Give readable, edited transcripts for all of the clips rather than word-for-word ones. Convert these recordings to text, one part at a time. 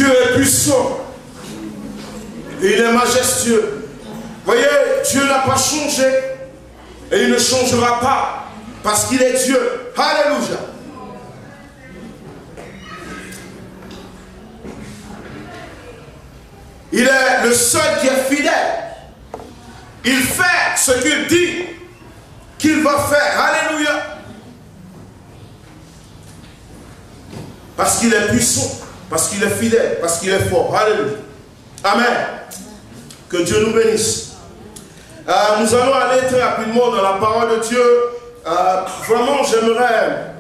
Dieu est puissant. Et il est majestueux. Voyez, Dieu n'a pas changé. Et il ne changera pas. Parce qu'il est Dieu. Alléluia. Il est le seul qui est fidèle. Il fait ce qu'il dit qu'il va faire. Alléluia. Parce qu'il est puissant. Parce qu'il est fidèle. Parce qu'il est fort. Alléluia. Amen. Que Dieu nous bénisse. Nous allons aller très rapidement dans la parole de Dieu. Vraiment, j'aimerais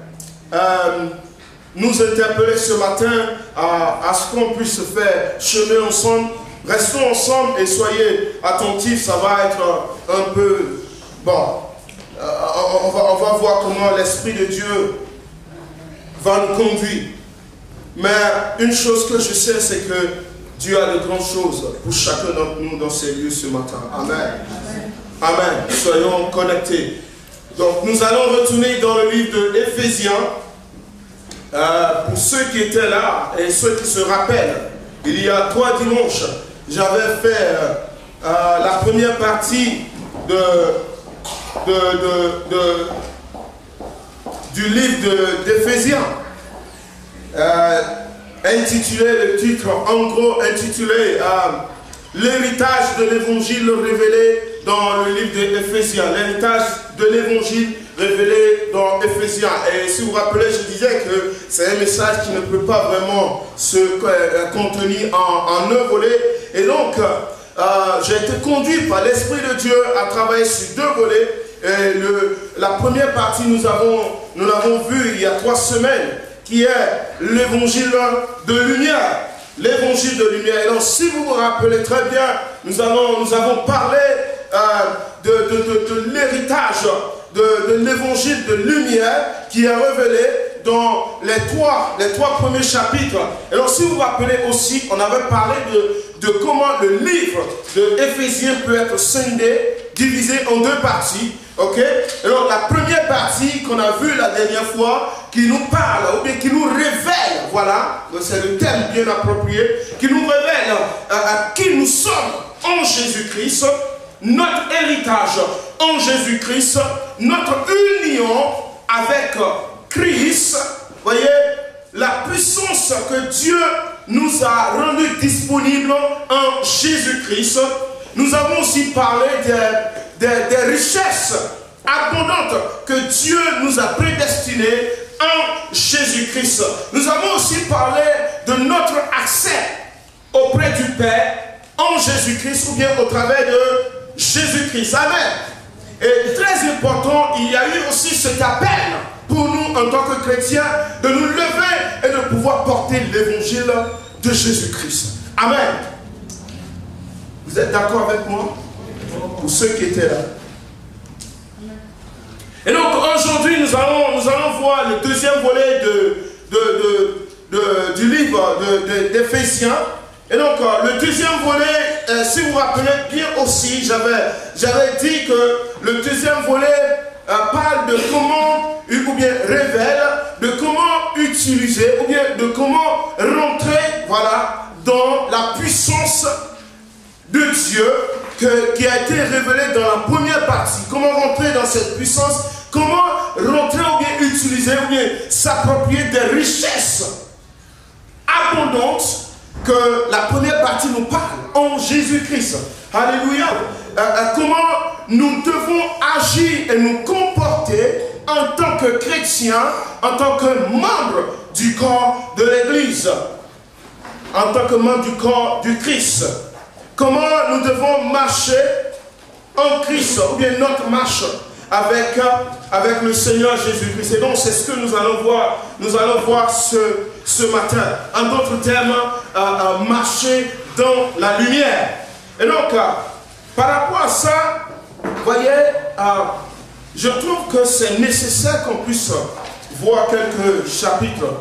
nous interpeller ce matin à ce qu'on puisse faire chemin ensemble. Restons ensemble et soyez attentifs. Ça va être un peu... Bon, on va voir comment l'Esprit de Dieu va nous conduire. Mais une chose que je sais, c'est que Dieu a de grandes choses pour chacun d'entre nous dans ces lieux ce matin. Amen. Amen. Soyons connectés. Donc nous allons retourner dans le livre de Éphésiens. Pour ceux qui étaient là et ceux qui se rappellent, il y a 3 dimanches, j'avais fait la première partie du livre d'Éphésiens. Intitulé, le titre en gros intitulé l'héritage de l'évangile révélé dans le livre d'Éphésiens. L'héritage de l'évangile révélé dans Éphésiens. Et si vous vous rappelez, je disais que c'est un message qui ne peut pas vraiment se contenir en un volet. Et donc, j'ai été conduit par l'Esprit de Dieu à travailler sur 2 volets. Et la première partie, nous l'avons vu il y a 3 semaines, qui est l'évangile de lumière. L'évangile de lumière. Et donc, si vous vous rappelez très bien, nous avons parlé de l'héritage de l'évangile de lumière qui est révélé dans les trois premiers chapitres. Et donc, si vous vous rappelez aussi, on avait parlé de comment le livre de Éphésiens peut être scindé, divisé en 2 parties. Ok? Alors la première partie qu'on a vue la dernière fois, qui nous parle, ou bien qui nous révèle, voilà, c'est le terme bien approprié, qui nous révèle à qui nous sommes en Jésus-Christ, notre héritage en Jésus-Christ, notre union avec Christ, voyez, la puissance que Dieu nous a rendue disponible en Jésus-Christ. Nous avons aussi parlé des richesses abondantes que Dieu nous a prédestinées en Jésus-Christ. Nous avons aussi parlé de notre accès auprès du Père en Jésus-Christ ou bien au travers de Jésus-Christ. Amen. Et très important, il y a eu aussi cet appel pour nous en tant que chrétiens de nous lever et de pouvoir porter l'évangile de Jésus-Christ. Amen. Vous êtes d'accord avec moi? Pour ceux qui étaient là. Et donc aujourd'hui nous allons voir le 2e volet du livre d'Éphésiens. Et donc le 2e volet, si vous vous rappelez bien aussi, j'avais dit que le 2e volet parle de comment, ou bien révèle, de comment utiliser, ou bien de comment rentrer, voilà, dans la puissance de Dieu qui a été révélée dans la première partie. Comment rentrer dans cette puissance, comment rentrer ou bien utiliser ou bien s'approprier des richesses abondantes que la première partie nous parle en Jésus-Christ. Alléluia. Comment nous devons agir et nous comporter en tant que chrétiens, en tant que membres du corps de l'Église, en tant que membres du corps du Christ. Comment nous devons marcher en Christ, ou bien notre marche avec le Seigneur Jésus-Christ. Et donc c'est ce que nous allons voir ce matin. En d'autres termes, marcher dans la lumière. Et donc, par rapport à ça, vous voyez, je trouve que c'est nécessaire qu'on puisse voir quelques chapitres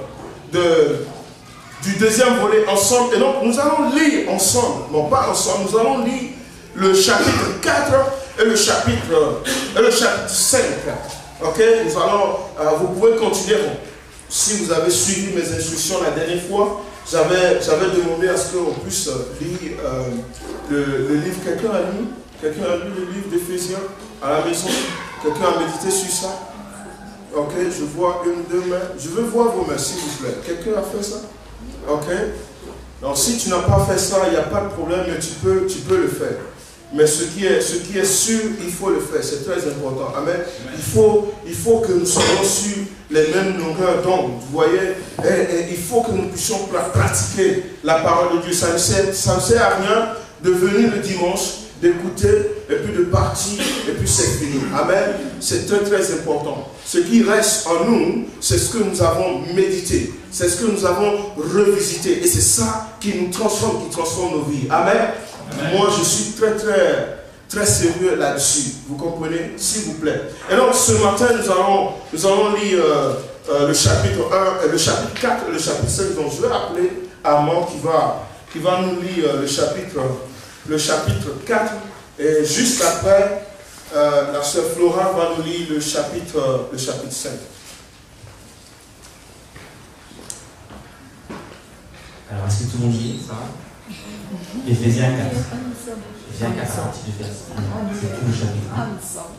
du 2e volet ensemble. Et donc, nous allons lire ensemble, non pas ensemble, nous allons lire le chapitre 4 et le chapitre 5. Ok? Nous allons, vous pouvez continuer. Si vous avez suivi mes instructions la dernière fois, j'avais demandé à ce qu'on puisse lire le livre. Quelqu'un a lu le livre d'Éphésiens à la maison? Quelqu'un a médité sur ça? Ok, je vois une, deux mains. Je veux voir vos mains, s'il vous plaît. Quelqu'un a fait ça? Ok. Donc si tu n'as pas fait ça, il n'y a pas de problème, mais tu peux le faire. Mais ce qui est sûr, il faut le faire. C'est très important. Amen. Il faut que nous soyons sur les mêmes longueurs d'onde. Vous voyez, et il faut que nous puissions pratiquer la parole de Dieu. Ça ne sert à rien de venir le dimanche, d'écouter, et puis de partir, et puis c'est fini. Amen. C'est très très important. Ce qui reste en nous, c'est ce que nous avons médité. C'est ce que nous avons revisité. Et c'est ça qui nous transforme, qui transforme nos vies. Amen. Amen. Moi, je suis très très très sérieux là-dessus. Vous comprenez? S'il vous plaît. Et donc, ce matin, nous allons lire le chapitre 1, le chapitre 4 et le chapitre 5. Donc, je vais appeler Armand qui va nous lire le chapitre 4. Et juste après, la sœur Flora va nous lire le chapitre 5. Alors, est-ce que tout le monde lit ça? Éphésiens 4. Éphésiens 4, à partir du verset 1. C'est tout le chapitre 1.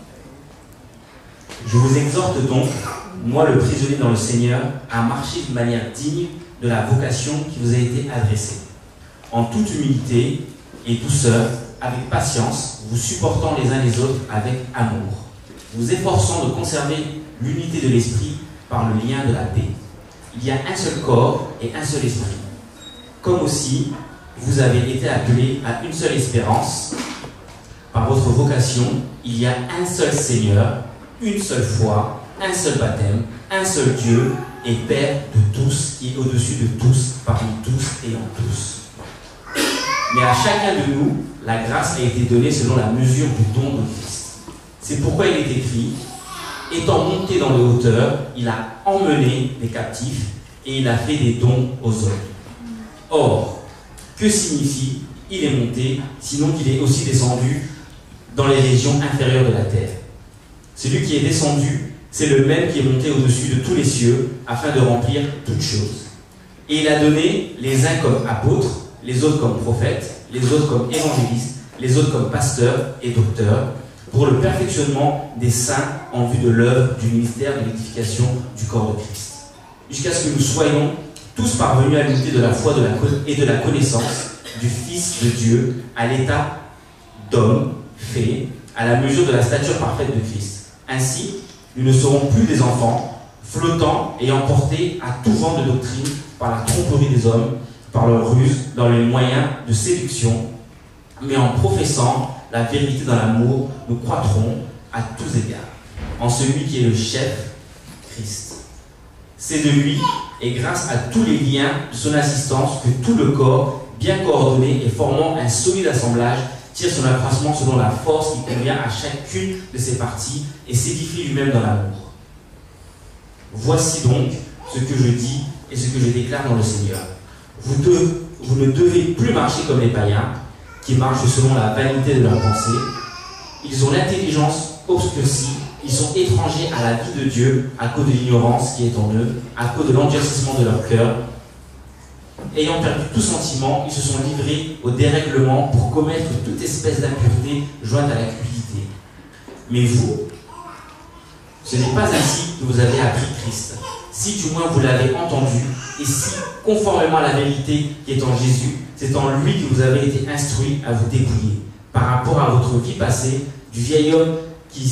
Je vous exhorte donc, moi le prisonnier dans le Seigneur, à marcher d'une manière digne de la vocation qui vous a été adressée, en toute humilité et douceur, avec patience, vous supportant les uns les autres avec amour, vous efforçant de conserver l'unité de l'esprit par le lien de la paix. Il y a un seul corps et un seul esprit, comme aussi vous avez été appelés à une seule espérance. Par votre vocation, il y a un seul Seigneur, une seule foi, un seul baptême, un seul Dieu et Père de tous, qui est au-dessus de tous, parmi tous et en tous. Mais à chacun de nous, la grâce a été donnée selon la mesure du don de Christ. C'est pourquoi il est écrit, étant monté dans les hauteurs, il a emmené les captifs et il a fait des dons aux hommes. Or, que signifie il est monté, sinon qu'il est aussi descendu dans les régions inférieures de la terre? Celui qui est descendu, c'est le même qui est monté au-dessus de tous les cieux, afin de remplir toutes choses. Et il a donné les uns comme apôtres, les autres comme prophètes, les autres comme évangélistes, les autres comme pasteurs et docteurs, pour le perfectionnement des saints en vue de l'œuvre du ministère de l'édification du corps de Christ, jusqu'à ce que nous soyons tous parvenus à l'unité de la foi et de la connaissance du Fils de Dieu, à l'état d'homme fait, à la mesure de la stature parfaite de Christ. Ainsi, nous ne serons plus des enfants, flottants et emportés à tout vent de doctrine par la tromperie des hommes, par leur ruse, dans les moyens de séduction, mais en professant la vérité dans l'amour, nous croîtrons à tous égards en celui qui est le chef, Christ. C'est de lui et grâce à tous les liens de son assistance que tout le corps, bien coordonné et formant un solide assemblage, tire son accroissement selon la force qui convient à chacune de ses parties et s'édifie lui-même dans l'amour. Voici donc ce que je dis et ce que je déclare dans le Seigneur. Vous ne devez plus marcher comme les païens, qui marchent selon la vanité de leurs pensées. Ils ont l'intelligence obscurcie, ils sont étrangers à la vie de Dieu à cause de l'ignorance qui est en eux, à cause de l'endurcissement de leur cœur. Ayant perdu tout sentiment, ils se sont livrés au dérèglement pour commettre toute espèce d'impureté jointe à la cupidité. Mais vous, ce n'est pas ainsi que vous avez appris Christ. Si du moins vous l'avez entendu, et si, conformément à la vérité qui est en Jésus, c'est en lui que vous avez été instruits à vous dépouiller, par rapport à votre vie passée, du vieil homme qui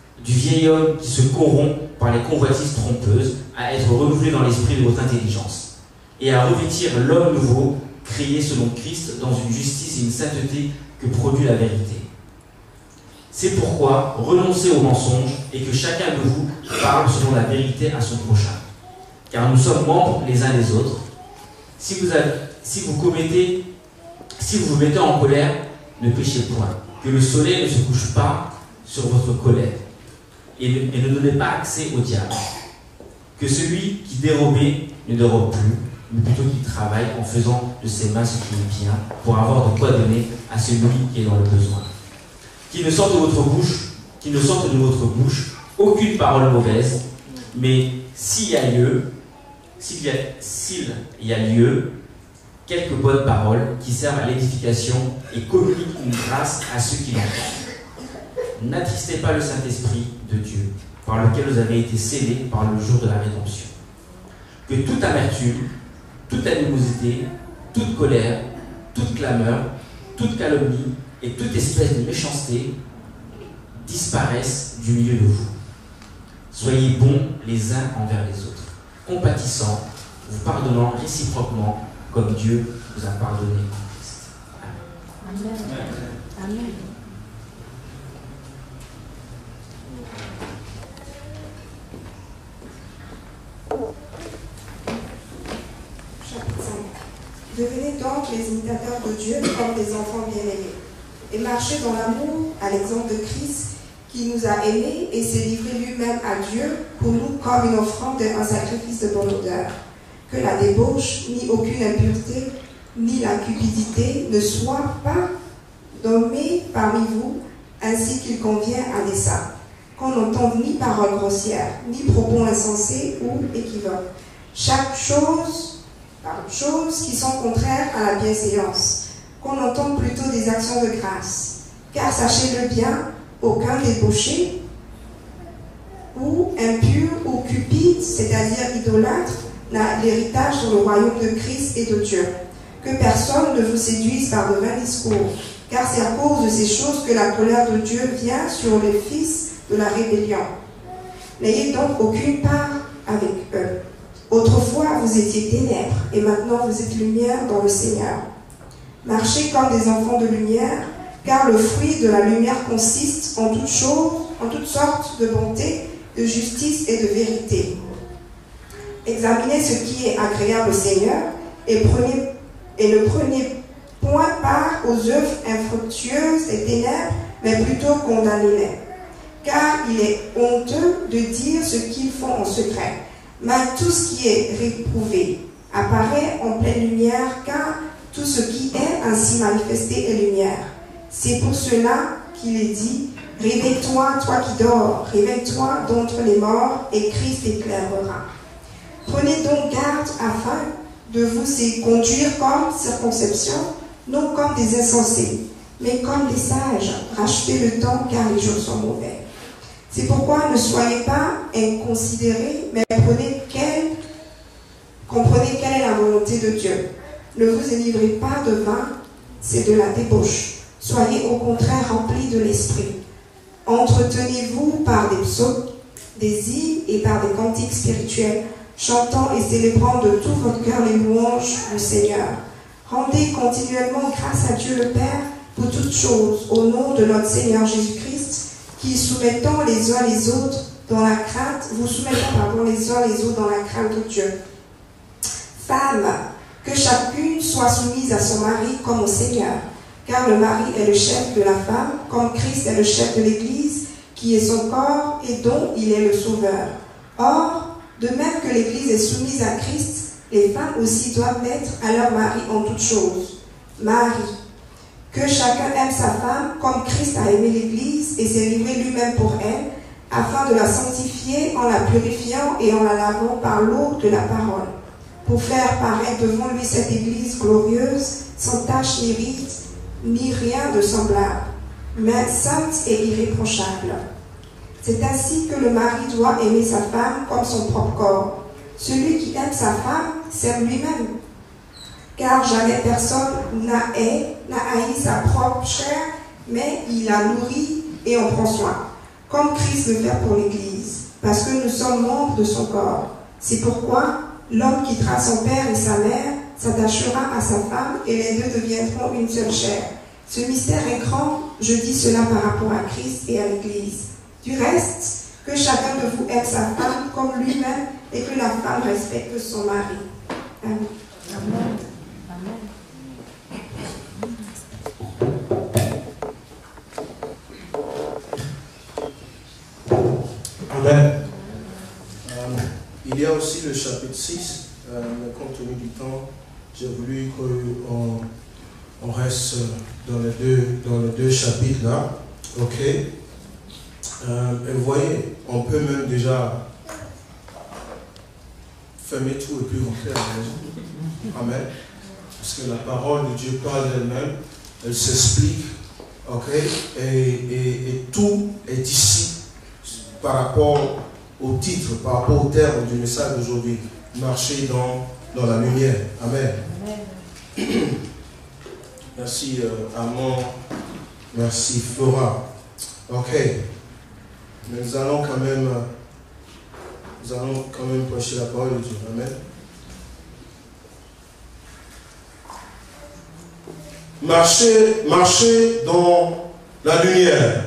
se corrompt par les convoitises trompeuses, à être renouvelé dans l'esprit de votre intelligence, et à revêtir l'homme nouveau, créé selon Christ, dans une justice et une sainteté que produit la vérité. C'est pourquoi renoncez aux mensonges et que chacun de vous parle selon la vérité à son prochain. Car nous sommes membres les uns des autres. Si vous vous mettez en colère, ne péchez point. Que le soleil ne se couche pas sur votre colère. Et ne donnez pas accès au diable. Que celui qui dérobait ne dérobe plus, mais plutôt qu'il travaille en faisant de ses mains ce qui est bien, pour avoir de quoi donner à celui qui est dans le besoin. Qu'il ne sorte de votre bouche aucune parole mauvaise, mais s'il y a lieu, quelques bonnes paroles qui servent à l'édification et communiquent une grâce à ceux qui l'entendent. N'attristez pas le Saint-Esprit de Dieu, par lequel vous avez été scellés par le jour de la rédemption. Que toute amertume, toute animosité, toute colère, toute clameur, toute calomnie et toute espèce de méchanceté disparaissent du milieu de vous. Soyez bons les uns envers les autres, compatissants, vous pardonnant réciproquement comme Dieu vous a pardonné en Christ. Amen. Amen. Amen. Chapitre 5. Devenez donc les imitateurs de Dieu comme des enfants bien-aimés, et marchez dans l'amour à l'exemple de Christ, qui nous a aimés et s'est livré lui-même à Dieu pour nous comme une offrande et un sacrifice de bonne odeur. Que la débauche, ni aucune impureté, ni la cupidité ne soient pas nommées parmi vous, ainsi qu'il convient à des saints. Qu'on n'entende ni paroles grossières, ni propos insensés ou équivoques. Chaque chose qui sont contraires à la bienséance. Qu'on entende plutôt des actions de grâce. Car sachez-le bien, aucun débauché, ou impur, ou cupide, c'est-à-dire idolâtre, n'a l'héritage dans le royaume de Christ et de Dieu. Que personne ne vous séduise par de vains discours, car c'est à cause de ces choses que la colère de Dieu vient sur les fils de la rébellion. N'ayez donc aucune part avec eux. Autrefois, vous étiez ténèbres, et maintenant vous êtes lumière dans le Seigneur. Marchez comme des enfants de lumière, car le fruit de la lumière consiste en toutes choses, en toutes sortes de bonté, de justice et de vérité. Examinez ce qui est agréable au Seigneur et ne prenez point part aux œuvres infructueuses des ténèbres, mais plutôt condamnez-les. Car il est honteux de dire ce qu'ils font en secret. Mais tout ce qui est réprouvé apparaît en pleine lumière, car tout ce qui est ainsi manifesté est lumière. C'est pour cela qu'il est dit, « Réveille-toi, toi qui dors, réveille-toi d'entre les morts, et Christ éclairera. » Prenez donc garde afin de vous conduire comme circonception, non comme des insensés, mais comme des sages. Rachetez le temps, car les jours sont mauvais. C'est pourquoi ne soyez pas inconsidérés, mais comprenez quelle est la volonté de Dieu. Ne vous élivrez pas de vin, c'est de la débauche. Soyez au contraire remplis de l'esprit. Entretenez-vous par des psaumes, des hymnes et par des cantiques spirituels, chantant et célébrant de tout votre cœur les louanges du Seigneur. Rendez continuellement grâce à Dieu le Père pour toutes choses, au nom de notre Seigneur Jésus-Christ, qui soumettant les uns les autres dans la crainte, les uns les autres dans la crainte de Dieu. Femmes, que chacune soit soumise à son mari comme au Seigneur, car le mari est le chef de la femme, comme Christ est le chef de l'Église, qui est son corps et dont il est le sauveur. Or, de même que l'Église est soumise à Christ, les femmes aussi doivent l'être à leur mari en toutes choses. Mari, que chacun aime sa femme comme Christ a aimé l'Église et s'est livré lui-même pour elle, afin de la sanctifier en la purifiant et en la lavant par l'eau de la parole, pour faire paraître devant lui cette Église glorieuse, sans tache ni ride, ni rien de semblable, mais sainte et irréprochable. C'est ainsi que le mari doit aimer sa femme comme son propre corps. Celui qui aime sa femme s'aime lui-même. Car jamais personne n'a haï sa propre chair, mais il la nourrit et en prend soin, comme Christ le fait pour l'Église, parce que nous sommes membres de son corps. C'est pourquoi l'homme quittera son père et sa mère, s'attachera à sa femme, et les deux deviendront une seule chair. Ce mystère est grand, je dis cela par rapport à Christ et à l'Église. Du reste, que chacun de vous aime sa femme comme lui-même, et que la femme respecte son mari. Amen. Amen. Amen. Il y a aussi le chapitre 6, mais compte tenu du temps, j'ai voulu qu'on reste dans les deux chapitres là. Ok. Et vous voyez, on peut même déjà fermer tout et puis rentrer à la maison. Amen. parce que la parole de Dieu parle d'elle-même, elle s'explique, ok, et tout est ici par rapport au titre, par rapport au terme du message d'aujourd'hui. Marcher dans la lumière. Amen. Amen. Merci Amand, merci Flora. Ok, mais nous allons quand même prêcher la parole de Dieu. Amen. Marcher dans la lumière.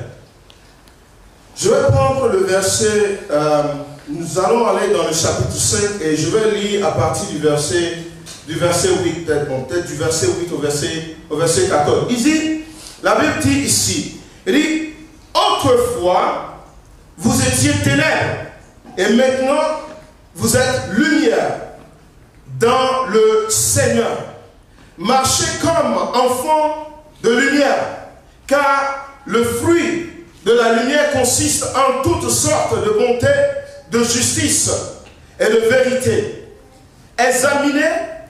Je vais prendre le verset, nous allons aller dans le chapitre 5 et je vais lire à partir du verset 8, peut-être du verset 8 au verset 14. Il dit, la Bible dit ici, il dit, autrefois, vous étiez ténèbres et maintenant, vous êtes lumière dans le Seigneur. Marchez comme enfants de lumière, car le fruit de la lumière consiste en toutes sortes de bonté, de justice et de vérité. Examinez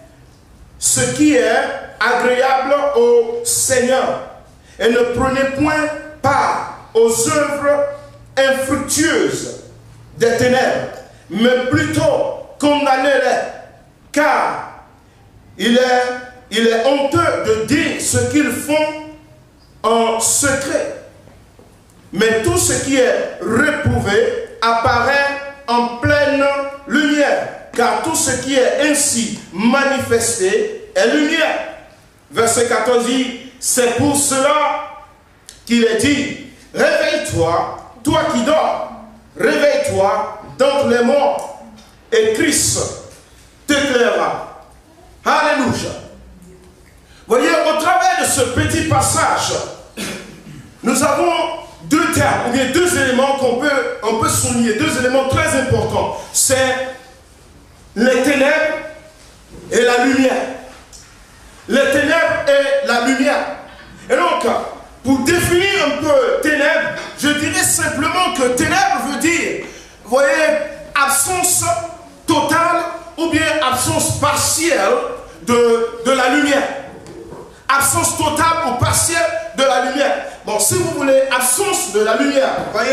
ce qui est agréable au Seigneur et ne prenez point part aux œuvres infructueuses des ténèbres, mais plutôt condamnez-les, car il est honteux de dire ce qu'ils font en secret. Mais tout ce qui est réprouvé apparaît en pleine lumière, car tout ce qui est ainsi manifesté est lumière. Verset 14 dit, c'est pour cela qu'il est dit, réveille-toi, toi qui dors, réveille-toi d'entre les morts, et Christ t'éclairera. Alléluia. Voyez, au travers de ce petit passage, nous avons deux termes, ou bien deux éléments qu'on peut souligner, deux éléments très importants. C'est les ténèbres et la lumière. Les ténèbres et la lumière. Et donc, pour définir un peu ténèbres, je dirais simplement que ténèbres veut dire, vous voyez, absence totale ou bien absence partielle de la lumière. Absence totale ou partielle de la lumière. Bon, si vous voulez, absence de la lumière, vous voyez.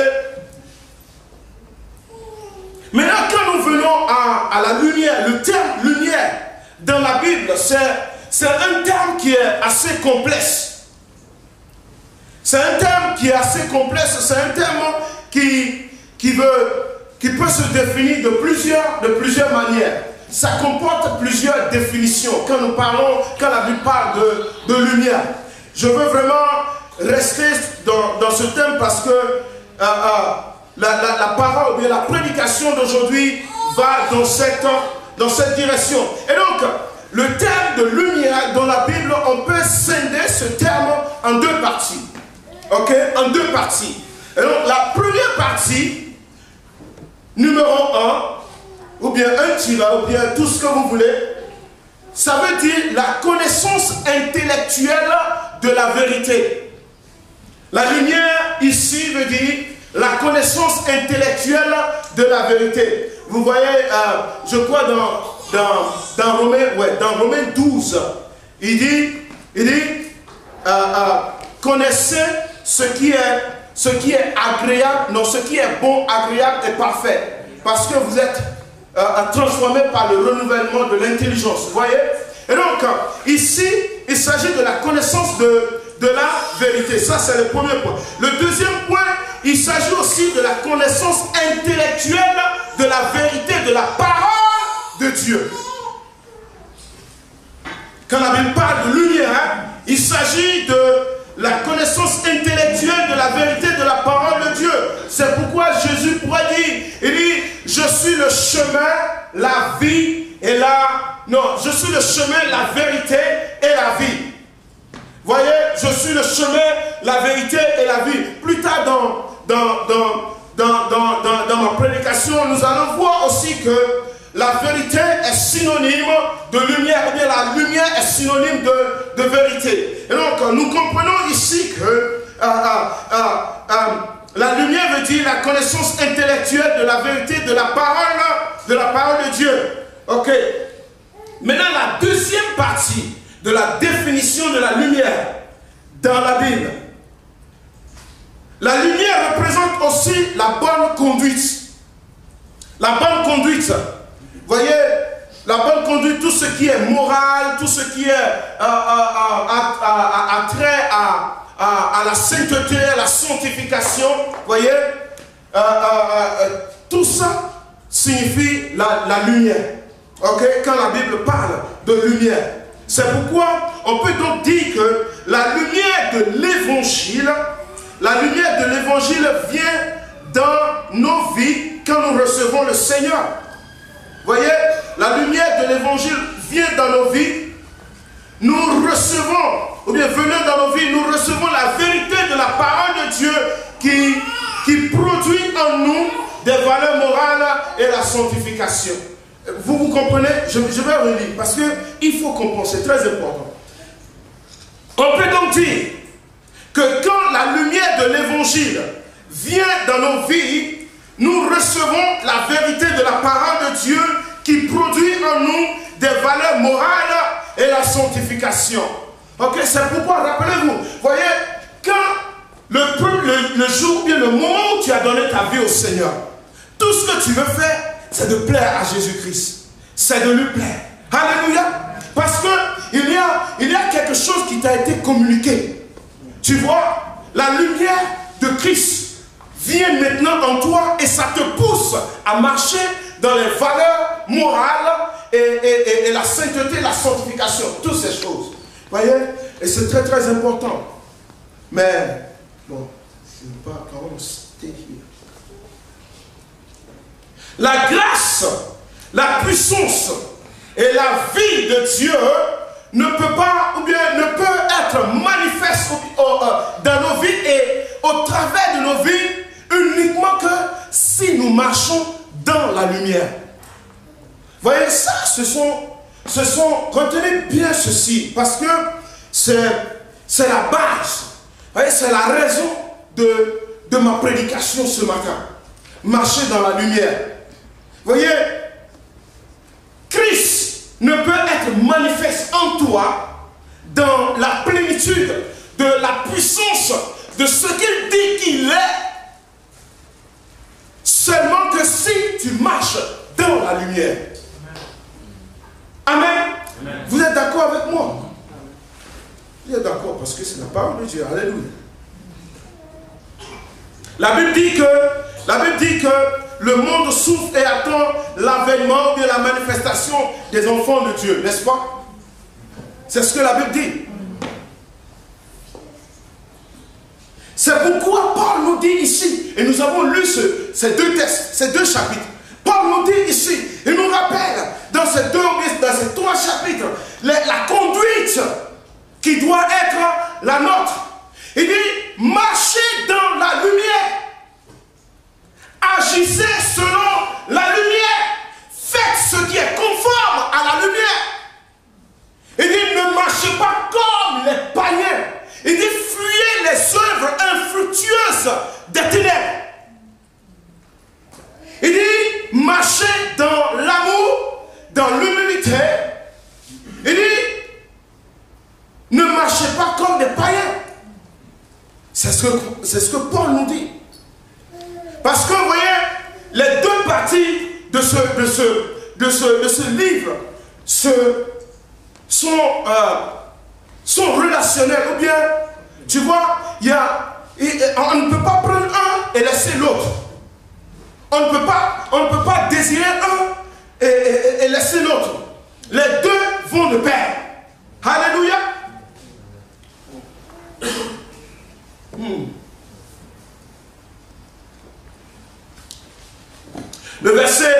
Maintenant, quand nous venons à la lumière, le terme lumière dans la Bible, c'est un terme qui est assez complexe. C'est un terme qui est assez complexe, c'est un terme qui peut se définir de plusieurs manières. Ça comporte plusieurs définitions quand la Bible parle de lumière. Je veux vraiment rester dans ce thème parce que la parole ou bien la prédication d'aujourd'hui va dans cette direction. Et donc, le terme de lumière dans la Bible, on peut scinder ce terme en deux parties. Ok? En deux parties. Et donc, la première partie, numéro 1, ou bien un tiret, ou bien tout ce que vous voulez, ça veut dire la connaissance intellectuelle de la vérité. La lumière ici veut dire la connaissance intellectuelle de la vérité. Vous voyez, je crois dans Romains 12, il dit connaissez ce qui est agréable, non, ce qui est bon, agréable et parfait. Parce que vous êtes transformé par le renouvellement de l'intelligence. Vous voyez? Et donc, ici, il s'agit de la connaissance de la vérité. Ça, c'est le premier point. Le deuxième point, il s'agit aussi de la connaissance intellectuelle de la vérité, de la parole de Dieu. Quand la Bible parle de lumière, il s'agit de la connaissance intellectuelle de la vérité de la parole de Dieu. C'est pourquoi Jésus pourrait dire, il dit, je suis le chemin, la vie et je suis le chemin, la vérité et la vie. Voyez, je suis le chemin, la vérité et la vie. Plus tard dans ma prédication, nous allons voir aussi que la vérité est synonyme de lumière, ou bien la lumière est synonyme de vérité. Et donc, nous comprenons ici que la lumière veut dire la connaissance intellectuelle de la vérité, de la parole de Dieu. Ok. Maintenant, la deuxième partie de la définition de la lumière dans la Bible. La lumière représente aussi la bonne conduite. La bonne conduite. Vous voyez, la bonne conduite, tout ce qui est moral, tout ce qui est trait à la sainteté, à la sanctification, vous voyez, tout ça signifie la lumière. Ok, quand la Bible parle de lumière. C'est pourquoi on peut donc dire que la lumière de l'évangile, vient dans nos vies quand nous recevons le Seigneur. Vous voyez, la lumière de l'évangile vient dans nos vies. Nous recevons, ou bien venant dans nos vies, nous recevons la vérité de la parole de Dieu qui produit en nous des valeurs morales et la sanctification. Vous comprenez? Je vais relire parce qu'il faut comprendre, c'est très important. On peut donc dire que quand la lumière de l'évangile vient dans nos vies, nous recevons la vérité de la parole de Dieu qui produit en nous des valeurs morales et la sanctification. Ok, c'est pourquoi, rappelez-vous, voyez, quand le jour, bien le moment où tu as donné ta vie au Seigneur, tout ce que tu veux faire, c'est de plaire à Jésus-Christ. C'est de lui plaire. Alléluia. Parce qu'il y a quelque chose qui t'a été communiqué. Tu vois, la lumière de Christ vient maintenant en toi et ça te pousse à marcher dans les valeurs morales et la sainteté, la sanctification, toutes ces choses. Vous voyez? Et c'est très très important. Mais, bon, je ne veux pas quand même stay here. La grâce, la puissance et la vie de Dieu ne peut pas, ou bien ne peut être manifeste dans nos vies et au travers de nos vies uniquement que si nous marchons dans la lumière. Vous voyez, ça, retenez bien ceci, parce que c'est la base, vous voyez, c'est la raison de ma prédication ce matin. Marcher dans la lumière. Vous voyez, Christ ne peut être manifeste en toi dans la plénitude de la puissance de ce qu'il dit qu'il est, seulement que si tu marches dans la lumière. Amen. Amen. Vous êtes d'accord avec moi? Vous êtes d'accord parce que c'est la parole de Dieu. Alléluia. La Bible dit que le monde souffre et attend l'avènement ou la manifestation des enfants de Dieu, n'est-ce pas? C'est ce que la Bible dit. C'est pourquoi Paul nous dit ici, et nous avons lu ces deux textes, ces deux chapitres. Paul nous dit ici, il nous rappelle dans ces trois chapitres, la conduite qui doit être la nôtre. Il dit, marchez dans la lumière. Agissez selon la lumière. Faites ce qui est conforme à la lumière. Il dit, ne marchez pas comme les païens. Il dit, fuyez les œuvres infructueuses des ténèbres. Il dit, marchez dans l'amour, dans l'humilité. Il dit, ne marchez pas comme des païens. C'est ce que Paul nous dit. Parce que, vous voyez, les deux parties de ce livre sont relationnelles. Ou bien, tu vois, on ne peut pas prendre un et laisser l'autre. On ne peut pas désirer un et laisser l'autre. Les deux vont de pair. Alléluia. Le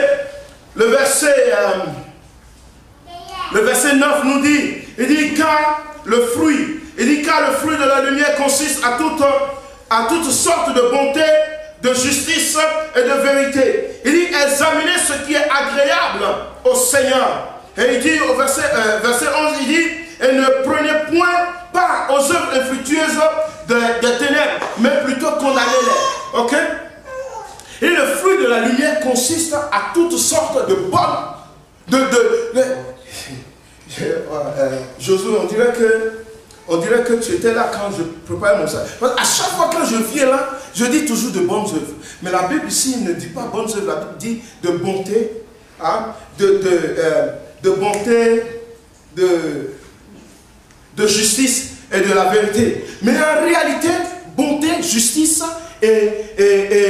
verset 9 nous dit, il dit car le fruit de la lumière consiste à toutes sortes de bonté, de justice et de vérité. Il dit examinez ce qui est agréable au Seigneur. Et il dit au verset 11, il dit et ne prenez point part aux œuvres infructueuses des ténèbres, mais plutôt condamnez-les. Ok? Et le fruit de la lumière consiste à toutes sortes de bonnes, Josué, on dirait que tu étais là quand je préparais mon sac. Parce qu'à chaque fois que je viens là, je dis toujours de bonnes œuvres. Mais la Bible ici ne dit pas bonnes œuvres, la Bible dit de bonté, hein, de bonté, de justice et de la vérité. Mais en réalité, bonté, justice et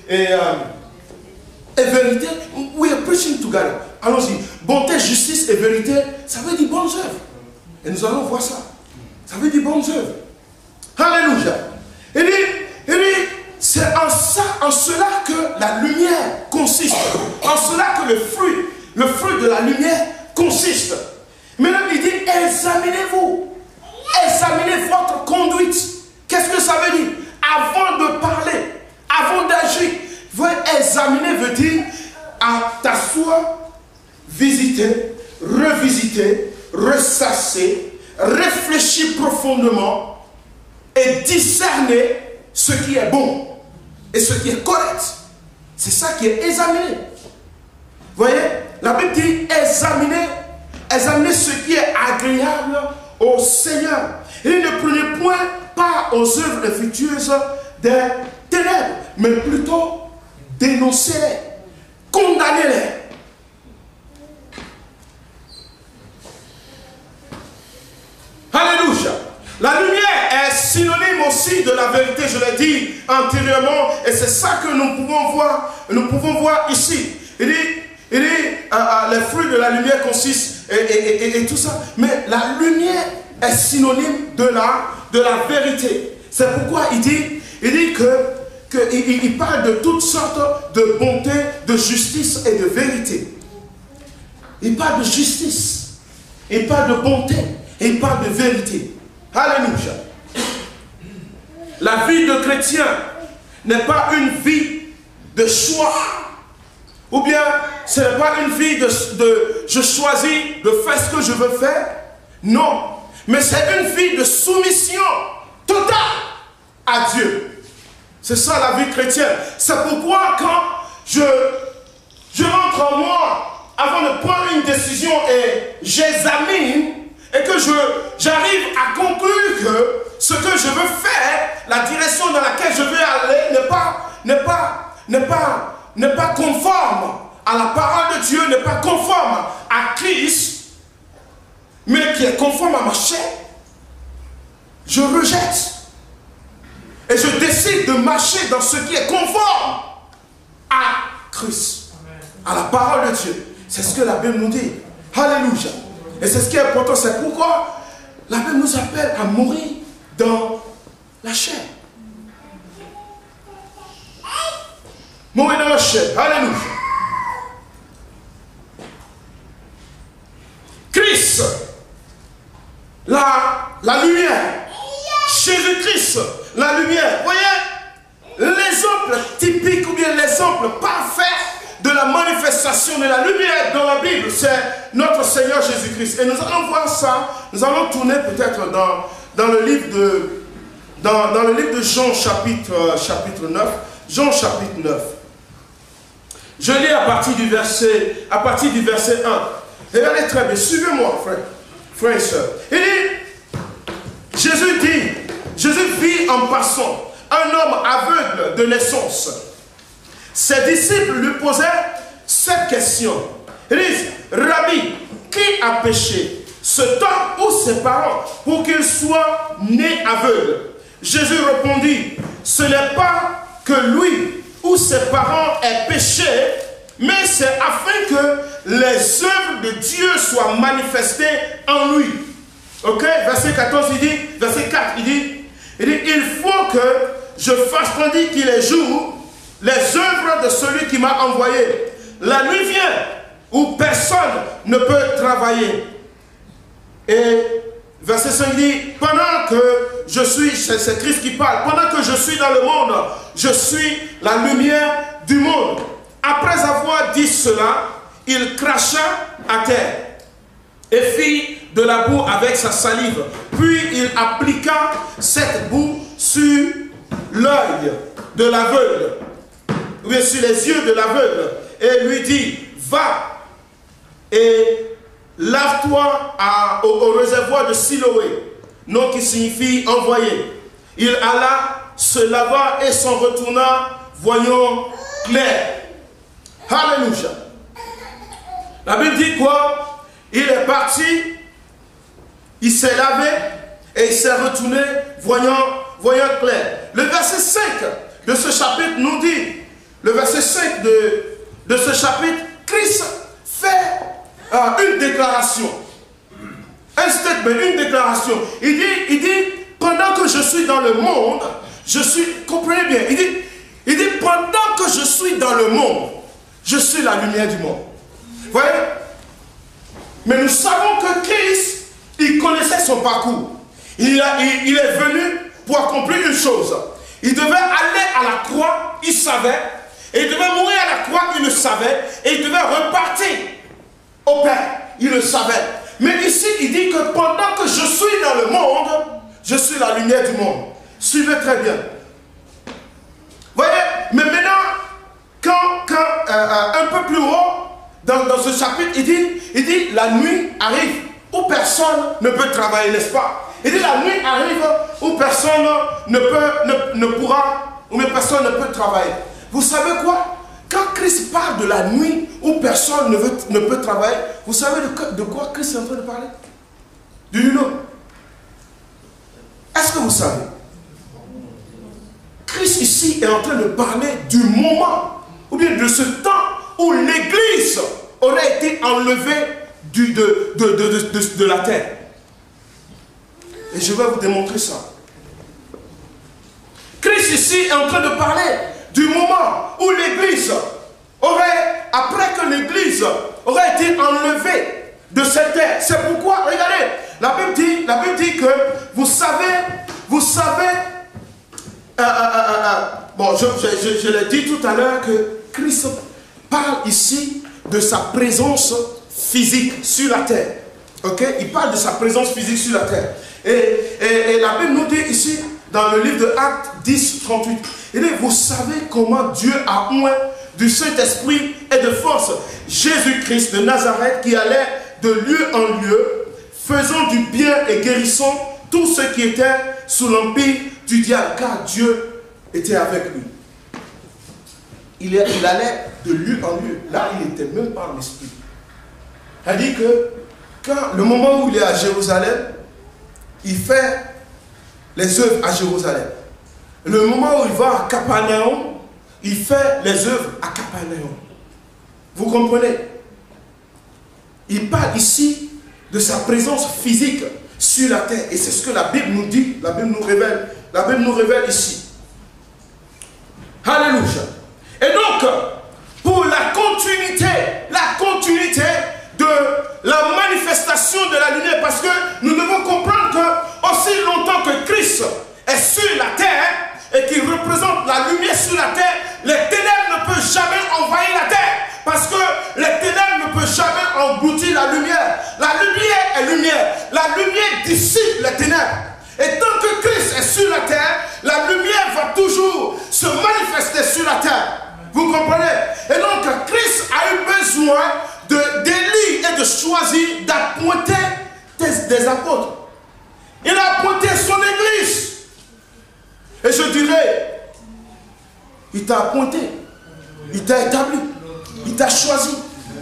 vérité, we are preaching together. Allons-y. Bonté, justice et vérité, ça veut dire bonnes œuvres. Et nous allons voir ça. Ça veut dire bonnes œuvres. Alléluia. Il dit, c'est en cela que la lumière consiste. En cela que le fruit de la lumière consiste. Maintenant, il dit, examinez-vous. Examinez votre conduite. Qu'est-ce que ça veut dire? Avant de parler, avant d'agir. Examiner veut dire à t'asseoir, visiter, revisiter, ressasser, réfléchir profondément et discerner ce qui est bon et ce qui est correct. C'est ça qui est examiné. Vous voyez, la Bible dit examiner ce qui est agréable au Seigneur. Et ne prenez point part aux œuvres infructueuses des ténèbres, mais plutôt dénoncez-les, condamnez-les. Alléluia. La lumière est synonyme aussi de la vérité, je l'ai dit antérieurement, et c'est ça que nous pouvons voir ici. Il dit, les fruits de la lumière consistent et tout ça, mais la lumière est synonyme de la vérité. C'est pourquoi il dit qu'il parle de toutes sortes de bonté, de justice et de vérité. Il parle de justice, il parle de bonté, et il parle de vérité. Alléluia. La vie de chrétien n'est pas une vie de choix. Ou bien, ce n'est pas une vie de je choisis de faire ce que je veux faire. Non. Mais c'est une vie de soumission totale à Dieu. C'est ça la vie chrétienne. C'est pourquoi quand je rentre en moi, avant de prendre une décision et j'examine, et que j'arrive à conclure que ce que je veux faire, la direction dans laquelle je veux aller n'est pas conforme à la parole de Dieu, n'est pas conforme à Christ, mais qui est conforme à ma chair, je rejette. Et je décide de marcher dans ce qui est conforme à Christ, à la parole de Dieu. C'est ce que la Bible nous dit. Alléluia. Et c'est ce qui est important. C'est pourquoi la Bible nous appelle à mourir dans la chair. Mourir dans la chair. Alléluia. Christ, la lumière. Jésus-Christ, la lumière. Vous voyez, l'exemple typique ou bien l'exemple parfait de la manifestation de la lumière dans la Bible, c'est notre Seigneur Jésus-Christ. Et nous allons voir ça, nous allons tourner peut-être dans le livre de Jean chapitre 9. Jean chapitre 9. Je lis à partir du verset 1. Regardez très bien, suivez-moi, frères et sœurs. Il dit, Jésus vit en passant un homme aveugle de naissance. Ses disciples lui posaient cette question. Ils disent, Rabbi, qui a péché, cet homme ou ses parents, pour qu'il soit né aveugle? Jésus répondit, ce n'est pas que lui ou ses parents aient péché, mais c'est afin que les œuvres de Dieu soient manifestées en lui. Ok, verset 14, verset 4, il dit, il faut que je fasse tandis qu'il est jour, les œuvres de celui qui m'a envoyé. La nuit vient où personne ne peut travailler. Et verset 5 dit, pendant que je suis, c'est Christ qui parle, pendant que je suis dans le monde, je suis la lumière du monde. Après avoir dit cela, il cracha à terre et fit de la boue avec sa salive. Puis il appliqua cette boue sur l'œil de l'aveugle, ou bien sur les yeux de l'aveugle, et lui dit, va et lave-toi au réservoir de Siloé, nom qui signifie envoyé. Il alla, se lava et s'en retourna, voyant clair. Alléluia. La Bible dit quoi? Il est parti, il s'est lavé et il s'est retourné, voyant clair. Le verset 5 de ce chapitre nous dit, le verset 5 de ce chapitre, Christ fait une déclaration. Un statement, une déclaration. Il dit, pendant que je suis dans le monde, comprenez bien, il dit, pendant que je suis dans le monde, je suis la lumière du monde. Vous voyez? Mais nous savons que Christ, il connaissait son parcours. Il est venu pour accomplir une chose. Il devait aller à la croix, il savait. Et il devait mourir à la croix, il le savait. Et il devait repartir au Père, il le savait. Mais ici, il dit que pendant que je suis dans le monde, je suis la lumière du monde. Suivez très bien. Vous voyez? Mais maintenant, un peu plus haut, dans ce chapitre, il dit, la nuit arrive où personne ne peut travailler, n'est-ce pas? Il dit, la nuit arrive où personne ne pourra, où personne ne peut travailler. Vous savez quoi? Quand Christ parle de la nuit où personne ne peut travailler, vous savez de quoi Christ est en train de parler? Do you know? Est-ce que vous savez? Christ ici est en train de parler du moment, ou bien de ce temps où l'Église aurait été enlevée de la terre. Et je vais vous démontrer ça. Christ ici est en train de parler du moment où l'Église aurait, après que l'Église aurait été enlevée de cette terre. C'est pourquoi, regardez, la Bible dit que vous savez, bon, je l'ai dit tout à l'heure que Christ parle ici de sa présence physique sur la terre. Ok? Il parle de sa présence physique sur la terre. Et la Bible nous dit ici, dans le livre de Actes 10, 38, il dit, vous savez comment Dieu a oint du Saint-Esprit et de force Jésus-Christ de Nazareth qui allait de lieu en lieu, faisant du bien et guérissant tous ceux qui étaient sous l'empire du diable, car Dieu était avec lui. Il allait de lieu en lieu. Là, il n'était même pas en esprit. Il dit que quand le moment où il est à Jérusalem, il fait les œuvres à Jérusalem. Le moment où il va à Capernaum, il fait les œuvres à Capernaum. Vous comprenez? Il parle ici de sa présence physique sur la terre. Et c'est ce que la Bible nous dit, la Bible nous révèle. La Bible nous révèle ici. Alléluia. Et donc, pour la continuité de la manifestation de la lumière, parce que nous devons comprendre que aussi longtemps que Christ est sur la terre et qu'il représente la lumière sur la terre, les ténèbres ne peuvent jamais envahir la terre, parce que les ténèbres ne peuvent jamais engloutir la lumière. La lumière est lumière. La lumière dissipe les ténèbres. Et tant que Christ est sur la terre, la lumière va toujours se manifester sur la terre. Vous comprenez? Et donc Christ a eu besoin d'élire et de choisir d'appointer des apôtres. Il a appointé son église. Et je dirais, il t'a appointé, il t'a établi, il t'a choisi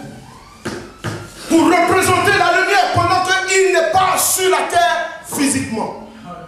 pour représenter la lumière pendant qu'il n'est pas sur la terre physiquement.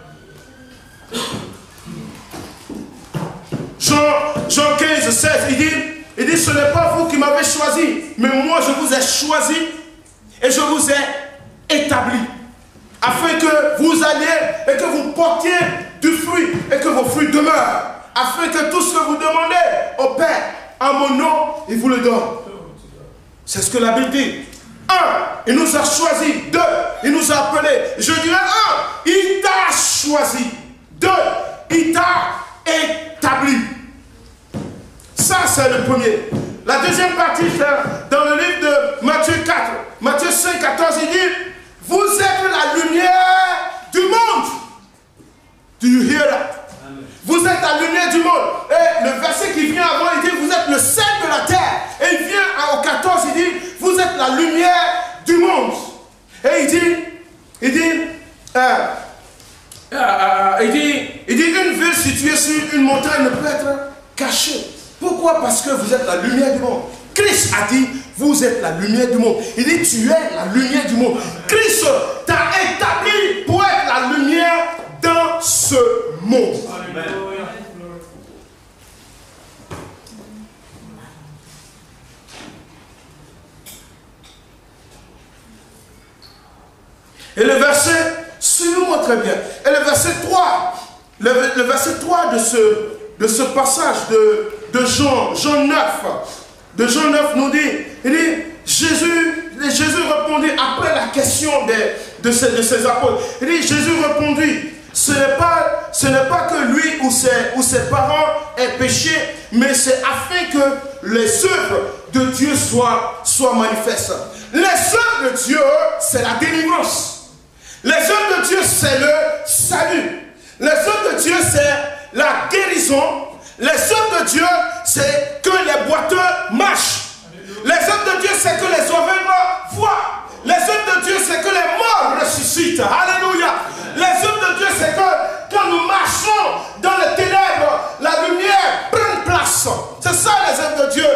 Jean 15, 16, il dit, ce n'est pas vous qui m'avez choisi, mais moi je vous ai choisi et je vous ai établi, afin que vous alliez et que vous portiez du fruit et que vos fruits demeurent, afin que tout ce que vous demandez au Père en mon nom, il vous le donne. C'est ce que la Bible dit. 1, il nous a choisi. 2, il nous a appelés. Je dirais 1, il t'a choisi. 2, il t'a établi. Ça, c'est le premier. La deuxième partie, c'est dans le livre de Matthieu 4. Matthieu 5, 14, il dit, vous êtes la lumière du monde. Do you hear that? Amen. Vous êtes la lumière du monde. Et le verset qui vient avant, il dit, vous êtes le sel de la terre. Et il vient au 14, il dit, vous êtes la lumière du monde. il dit une ville située sur une montagne ne peut être cachée. Pourquoi? Parce que vous êtes la lumière du monde. Christ a dit, vous êtes la lumière du monde. Il dit, tu es la lumière du monde. Christ t'a établi pour être la lumière dans ce monde. Amen. Et le verset, suivez-moi très bien. Et le verset 3, le verset 3 de ce passage de Jean 9, de Jean 9 nous dit, il dit, Jésus répondit après la question de ses apôtres. Il dit, Jésus répondit, ce n'est pas que lui ou ses parents aient péché, mais c'est afin que les œuvres de Dieu soient manifestes. Les œuvres de Dieu, c'est la délivrance. Les œuvres de Dieu, c'est le salut. Les œuvres de Dieu, c'est la guérison. Les œuvres de Dieu, c'est que les boiteux marchent. Les œuvres de Dieu, c'est que les aveugles voient. Les œuvres de Dieu, c'est que les morts ressuscitent. Alléluia. Les œuvres de Dieu, c'est que quand nous marchons dans les ténèbres, la lumière prend place. C'est ça les œuvres de Dieu.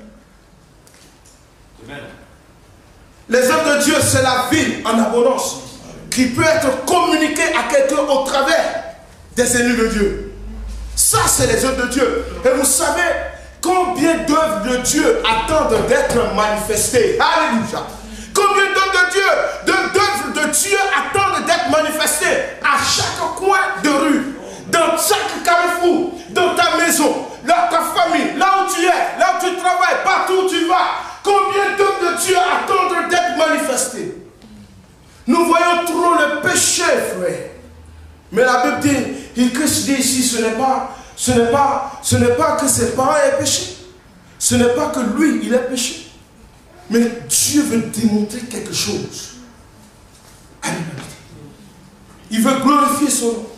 Amen. Les œuvres de Dieu, c'est la vie en abondance qui peut être communiquée à quelqu'un au travers des élus de Dieu. Ça, c'est les œuvres de Dieu. Et vous savez combien d'œuvres de Dieu attendent d'être manifestées. Alléluia. Combien d'œuvres de Dieu attendent d'être manifestées à chaque coin de rue, dans chaque carrefour, dans ta maison, dans ta famille, là où tu es, là où tu travailles, partout où tu vas. Combien d'œuvres de Dieu attendent d'être manifestées? Nous voyons trop le péché, frère. Mais la Bible dit, et Christ dit ici, ce n'est pas que ses parents aient péché. Ce n'est pas que lui, il ait péché. Mais Dieu veut démontrer quelque chose à l'humanité. Il veut glorifier son nom.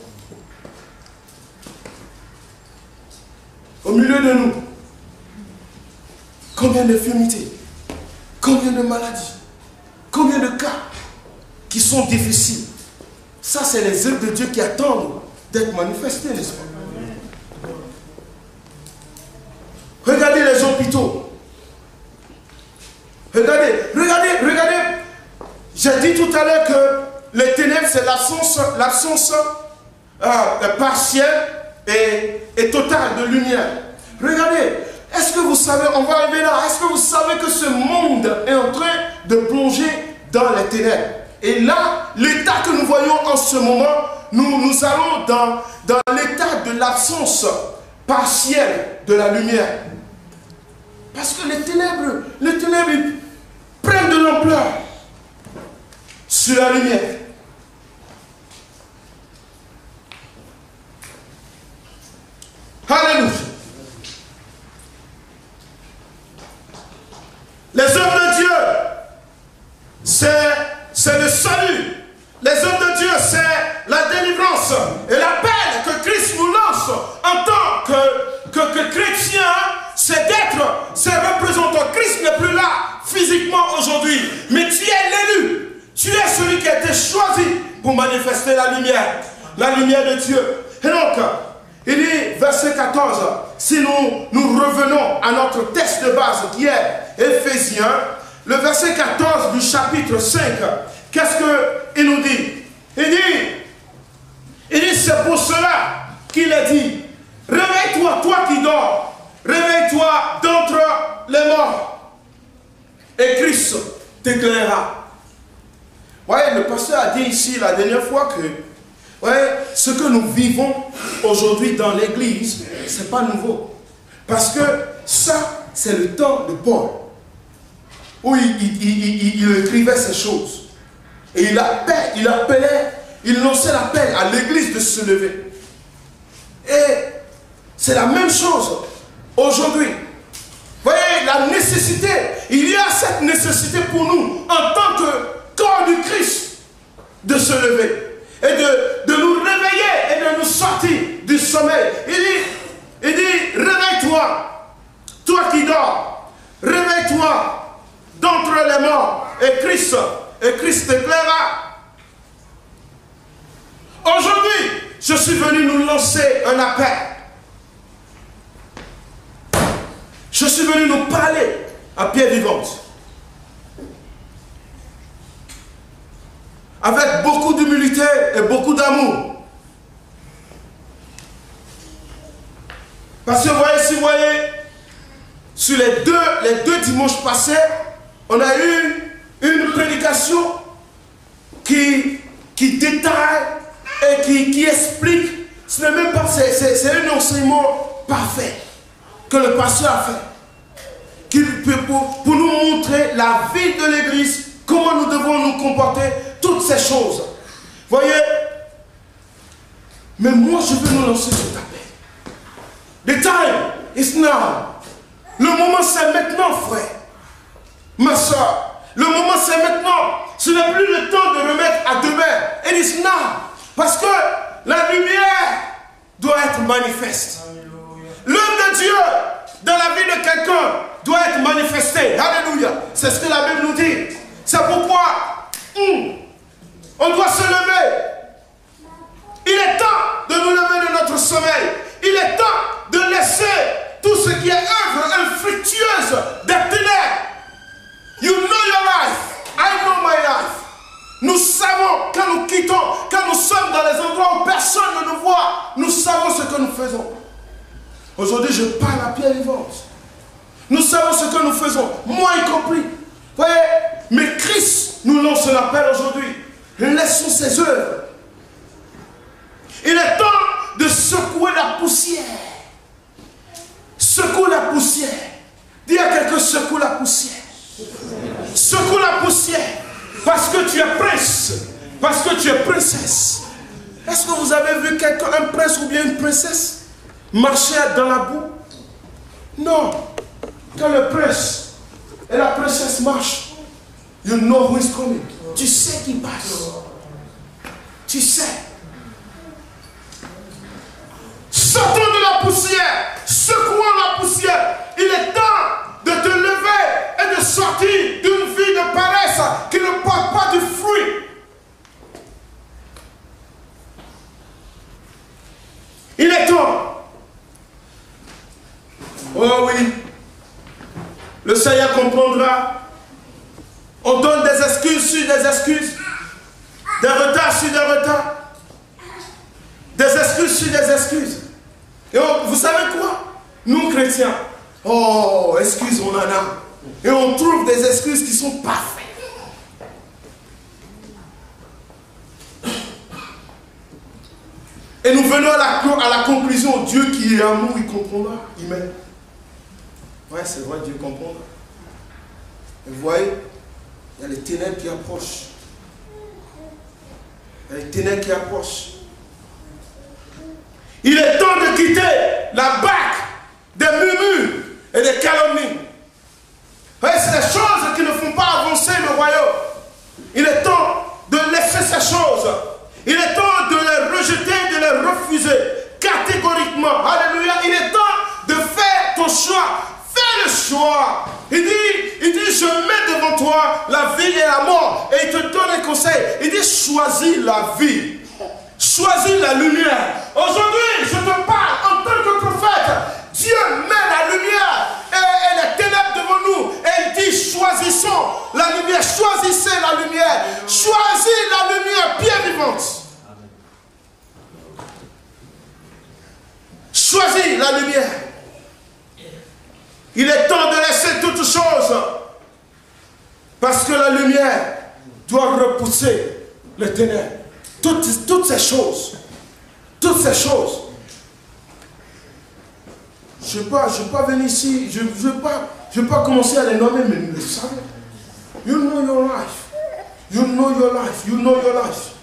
Au milieu de nous, combien d'infirmités, combien de maladies, combien de cas qui sont difficiles. Ça, c'est les œuvres de Dieu qui attendent d'être manifestées, n'est-ce pas? Regardez les hôpitaux. Regardez. J'ai dit tout à l'heure que les ténèbres, c'est l'absence partielle et totale de lumière. Regardez, est-ce que vous savez, on va arriver là, est-ce que vous savez que ce monde est en train de plonger dans les ténèbres? Et là, l'état que nous voyons en ce moment, nous allons dans l'état de l'absence partielle de la lumière. Parce que les ténèbres ils prennent de l'ampleur sur la lumière. Alléluia. Les œuvres de Dieu, c'est le salut. Les œuvres de Dieu, c'est la délivrance. Et l'appel que Christ nous lance en tant que chrétien, c'est représentant. Christ n'est plus là physiquement aujourd'hui. Mais tu es l'élu. Tu es celui qui a été choisi pour manifester la lumière de Dieu. Et donc, il dit, verset 14, si nous revenons à notre texte de base qui est Éphésiens, le verset 14 du chapitre 5, qu'est-ce qu'il nous dit? Il dit, c'est pour cela qu'il a dit, réveille-toi, toi qui dors, réveille-toi d'entre les morts, et Christ t'éclairera. Voyez, le pasteur a dit ici la dernière fois que ce que nous vivons aujourd'hui dans l'église, ce n'est pas nouveau. Parce que ça, c'est le temps de Paul, où il écrivait ces choses. Et il lançait l'appel à l'église de se lever. Et c'est la même chose aujourd'hui. Vous voyez, la nécessité, il y a cette nécessité pour nous, en tant que corps du Christ, de se lever. Et de nous réveiller et de nous sortir du sommeil. Il dit, réveille-toi, toi qui dors, réveille-toi d'entre les morts, et Christ t'éclairera. Aujourd'hui, je suis venu nous lancer un appel. Je suis venu nous parler à pied vivante. Avec beaucoup d'humilité et beaucoup d'amour. Parce que vous voyez, si vous voyez, sur les deux dimanches passés, on a eu une prédication qui détaille et qui explique. Ce n'est même pas, c'est un enseignement parfait que le pasteur a fait. Pour nous montrer la vie de l'Église, comment nous devons nous comporter, toutes ces choses. Voyez, mais moi je veux nous lancer sur ta paix. The time is now. Le moment c'est maintenant, frère. Ma soeur, le moment c'est maintenant. Ce n'est plus le temps de remettre à demain. It is now. Parce que la lumière doit être manifeste. L'œuvre de Dieu dans la vie de quelqu'un doit être manifestée. Alléluia. C'est ce que la Bible nous dit. C'est pourquoi on doit se lever. Il est temps de nous lever de notre sommeil. Il est temps de laisser tout ce qui est œuvre infructueuse des ténèbres. You know your life. I know my life. Nous savons quand nous quittons, quand nous sommes dans les endroits où personne ne nous voit, nous savons ce que nous faisons. Aujourd'hui, je parle à pied vivante. Nous savons ce que nous faisons, moi y compris. Vous voyez, mais Christ nous lance un appel aujourd'hui. Laissons ses œuvres. Il est temps de secouer la poussière. Secoue la poussière. Dis à quelqu'un, secoue la poussière. Secoue la poussière. Parce que tu es prince. Parce que tu es princesse. Est-ce que vous avez vu quelqu'un, un prince ou bien une princesse, marcher dans la boue? Non. Quand le prince et la princesse marchent, you know who is coming. Tu sais qui passe. Tu sais. Sortons de la poussière. Secouons la poussière. Il est temps de te lever et de sortir d'une vie de paresse qui ne porte pas de fruits. Il est temps. Oh oui. Le Seigneur comprendra. On donne des excuses sur des excuses. Des retards sur des retards. Des excuses sur des excuses. Et vous savez quoi? Nous chrétiens, oh, excuses, on en a. Et on trouve des excuses qui sont parfaites. Et nous venons à la conclusion, Dieu qui est amour, il comprendra, il m'aime. Ouais, c'est vrai, Dieu comprendra. Et vous voyez, il y a les ténèbres qui approchent. Il y a les ténèbres qui approchent. Il est temps de quitter la barque des murmures et des calomnies. C'est des choses qui ne font pas avancer le royaume. Il est temps de laisser ces choses. Il est temps de les rejeter, de les refuser catégoriquement. Alléluia. Il est temps de faire ton choix. Fais le choix. Il dit, je mets devant toi la vie et la mort. Et il te donne un conseil. Il dit, choisis la vie. Choisis la lumière. Aujourd'hui, je te parle en tant que prophète. Dieu met la lumière et les ténèbres devant nous. Et il dit, choisissons la lumière. Choisissez la lumière. Choisis la lumière bien vivante. Choisis la lumière. Il est temps de laisser toutes choses. Parce que la lumière doit repousser les ténèbres. Toutes ces choses. Toutes ces choses. Je ne vais pas venir ici. Je ne vais pas commencer à les nommer, mais vous savez. You know your life. You know your life. You know your life.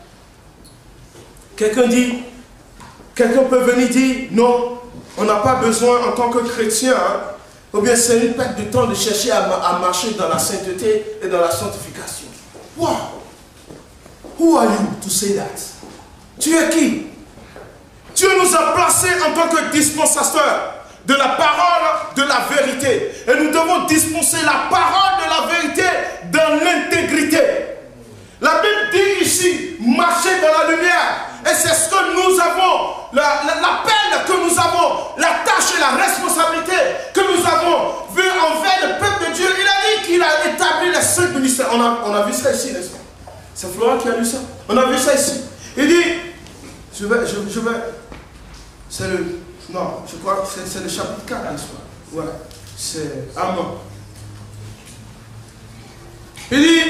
Quelqu'un peut venir dire, non, on n'a pas besoin en tant que chrétien, hein, ou bien c'est une perte de temps de chercher à marcher dans la sainteté et dans la sanctification. Wow! Who are you to say that? Tu es qui? Dieu nous a placés en tant que dispensateurs de la parole de la vérité. Et nous devons dispenser la parole de la vérité dans l'intégrité. La Bible dit ici, marcher dans la lumière. Et c'est ce que nous l'appel que nous avons, la tâche et la responsabilité que nous avons vu envers le peuple de Dieu. Il a dit qu'il a établi les 5 ministères. On a vu ça ici, n'est-ce pas? C'est Florent qui a lu ça. On a vu ça ici. Il dit, je vais, c'est le, non, je crois que c'est le chapitre 4, n'est-ce pas? Ouais, c'est Amon. Il dit,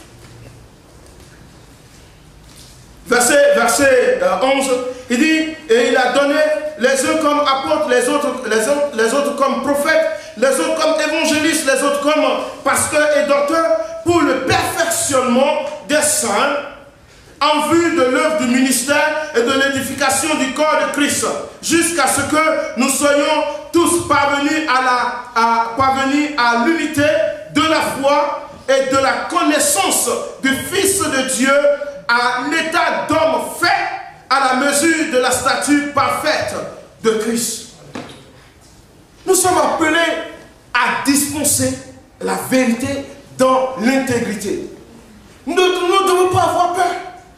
verset 11, il dit, et il a donné les uns comme apôtres, les autres comme prophètes, les autres comme évangélistes, les autres comme pasteurs et docteurs, pour le perfectionnement des saints, en vue de l'œuvre du ministère et de l'édification du corps de Christ, jusqu'à ce que nous soyons tous parvenus à l'unité de la foi et de la connaissance du Fils de Dieu, à l'état d'homme fait à la mesure de la stature parfaite de Christ. Nous sommes appelés à dispenser la vérité dans l'intégrité. Nous ne devons pas avoir peur.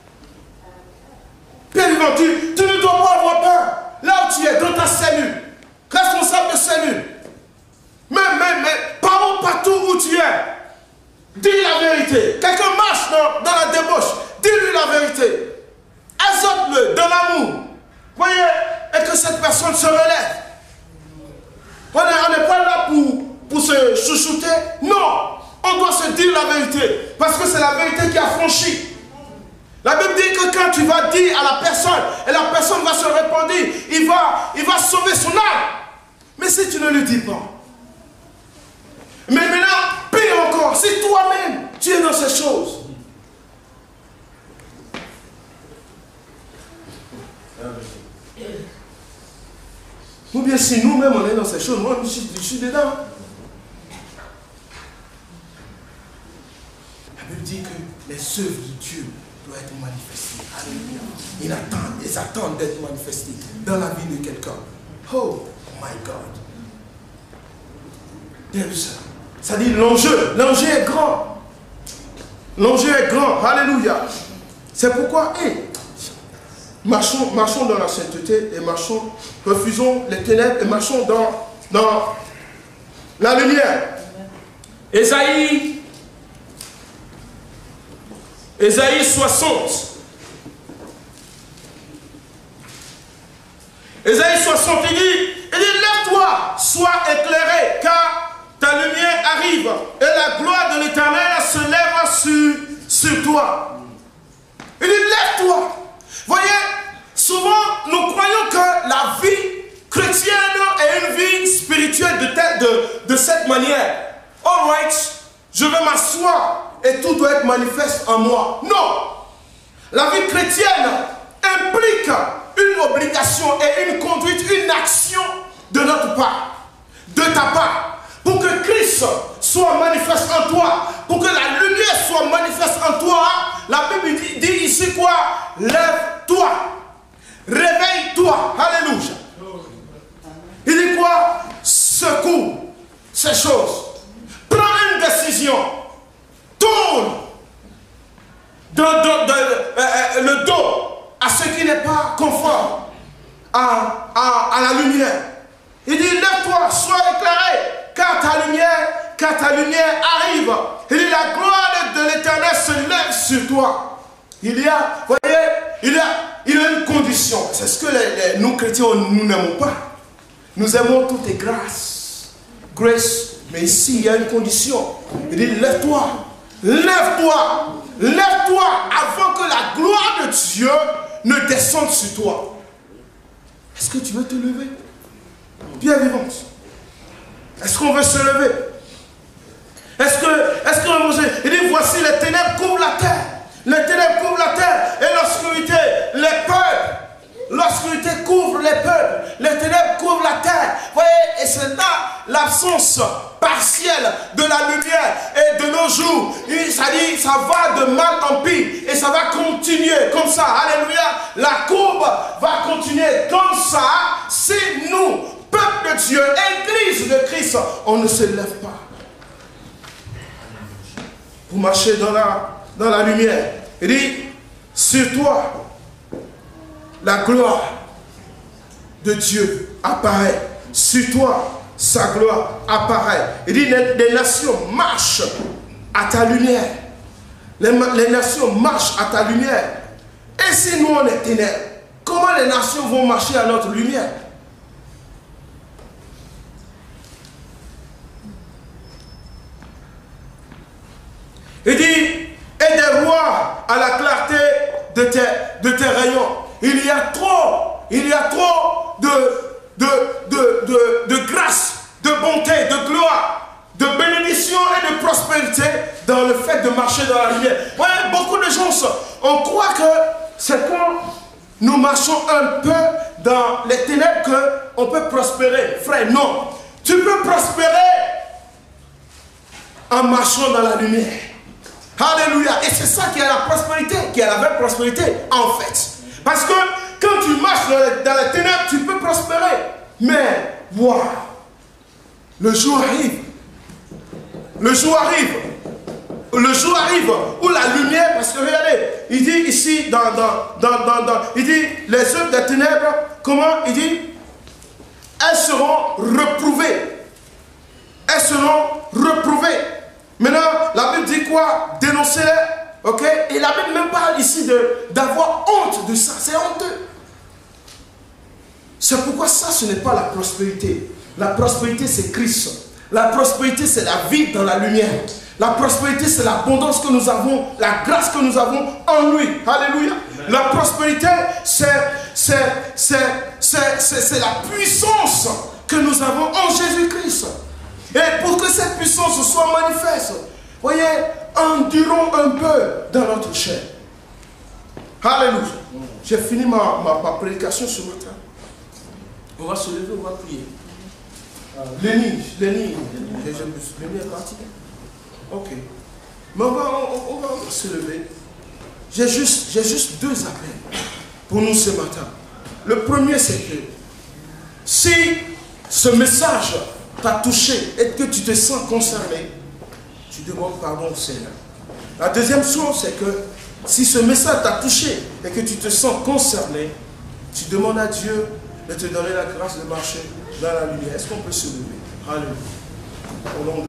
Père vivant, tu ne dois pas avoir peur. Là où tu es, dans ta cellule, responsable de cellule, mais partout où tu es, dis la vérité. Quelqu'un marche dans la débauche, dis-lui la vérité. Exhorte-le dans l'amour. Voyez, et que cette personne se relève. On n'est pas là pour se chouchouter. Non, on doit se dire la vérité. Parce que c'est la vérité qui a franchi. La Bible dit que quand tu vas dire à la personne, et la personne va se répandre, il va sauver son âme. Mais si tu ne le dis pas. Mais maintenant, pire encore, si toi-même, tu es dans ces choses. Ou bien si nous-mêmes on est dans ces choses, moi je suis dedans. La Bible dit que les œuvres de Dieu doivent être manifestées. Alléluia. Ils attendent d'être manifestés dans la vie de quelqu'un. Oh my God. Ça dit l'enjeu est grand. L'enjeu est grand. Alléluia. C'est pourquoi, marchons dans la sainteté et refusons les ténèbres et marchons dans la lumière. Ésaïe 60. Ésaïe 60, il dit, lève-toi, sois éclairé, car ta lumière arrive, et la gloire de l'Éternel se lève sur toi. Il dit, lève-toi. Voyez, souvent, nous croyons que la vie chrétienne est une vie spirituelle de cette manière. All right, je vais m'asseoir et tout doit être manifeste en moi. Non. La vie chrétienne implique une obligation et une conduite, une action de notre part, de ta part, pour que Christ soit manifeste en toi, pour que la lumière soit manifeste en toi. La Bible dit ici quoi? Lève-toi, réveille-toi, alléluia. Il dit quoi? Secoue ces choses, prends une décision, tourne le dos à ce qui n'est pas conforme à la lumière. Il dit, lève-toi, sois éclairé, car ta lumière arrive. Il dit, la gloire de l'Éternel se lève sur toi. Il y a une condition. C'est ce que nous chrétiens, nous n'aimons pas. Nous aimons toutes les grâces. Grace. Mais ici, il y a une condition. Il dit, lève-toi, lève-toi, lève-toi avant que la gloire de Dieu ne descende sur toi. Est-ce que tu veux te lever? Pierre vivante. Est-ce qu'on veut se lever? Est-ce qu'on veut... Il dit, voici les ténèbres couvrent la terre. Les ténèbres couvrent la terre. Et l'obscurité, les peuples. L'obscurité couvre les peuples. Les ténèbres couvrent la terre. Vous voyez, et c'est là l'absence partielle de la lumière. Et de nos jours, ça dit, ça va de mal en pire. Et ça va continuer comme ça. Alléluia. La courbe va continuer comme ça. Si nous, peuple de Dieu, Église de Christ, on ne se lève pas. Pour marcher dans la lumière. Il dit, sur toi, la gloire de Dieu apparaît. Sur toi, sa gloire apparaît. Il dit, les nations marchent à ta lumière. Les nations marchent à ta lumière. Et si nous on est ténèbres, comment les nations vont marcher à notre lumière? Il dit, et des rois à la clarté de tes rayons. Il y a trop de grâce, de bonté, de gloire, de bénédiction et de prospérité dans le fait de marcher dans la lumière. Ouais, beaucoup de gens, on croit que c'est quand nous marchons un peu dans les ténèbres qu'on peut prospérer. Frère, non. Tu peux prospérer en marchant dans la lumière. Alléluia. Et c'est ça qui est la prospérité, qui est la vraie prospérité, en fait. Parce que quand tu marches dans les ténèbres, tu peux prospérer. Mais, wow, le jour arrive. Le jour arrive. Le jour arrive où la lumière, parce que regardez, il dit ici, il dit, les œuvres des ténèbres, comment il dit? Elles seront reprouvées. Elles seront reprouvées. Maintenant, la Bible dit quoi? Dénoncez-les, ok? Et la Bible même parle ici d'avoir honte de ça. C'est honteux. C'est pourquoi ça, ce n'est pas la prospérité. La prospérité, c'est Christ. La prospérité, c'est la vie dans la lumière. La prospérité, c'est l'abondance que nous avons, la grâce que nous avons en lui. Alléluia. La prospérité, c'est la puissance que nous avons en Jésus-Christ. Et pour que cette puissance soit manifeste, voyez, endurons un peu dans notre chair. Alléluia. J'ai fini ma prédication ce matin. On va se lever, on va prier. Lénie est parti. Ok. Mais on va se lever. J'ai juste deux appels pour nous ce matin. Le premier, c'est que si ce message t'a touché et que tu te sens concerné, tu demandes pardon au Seigneur. La deuxième chose, c'est que si ce message t'a touché et que tu te sens concerné, tu demandes à Dieu de te donner la grâce de marcher dans la lumière. Est-ce qu'on peut se lever? Alléluia. Au nom de